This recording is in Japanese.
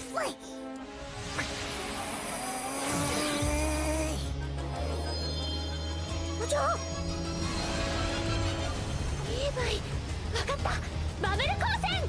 部長、EV、分かった。バブル光線。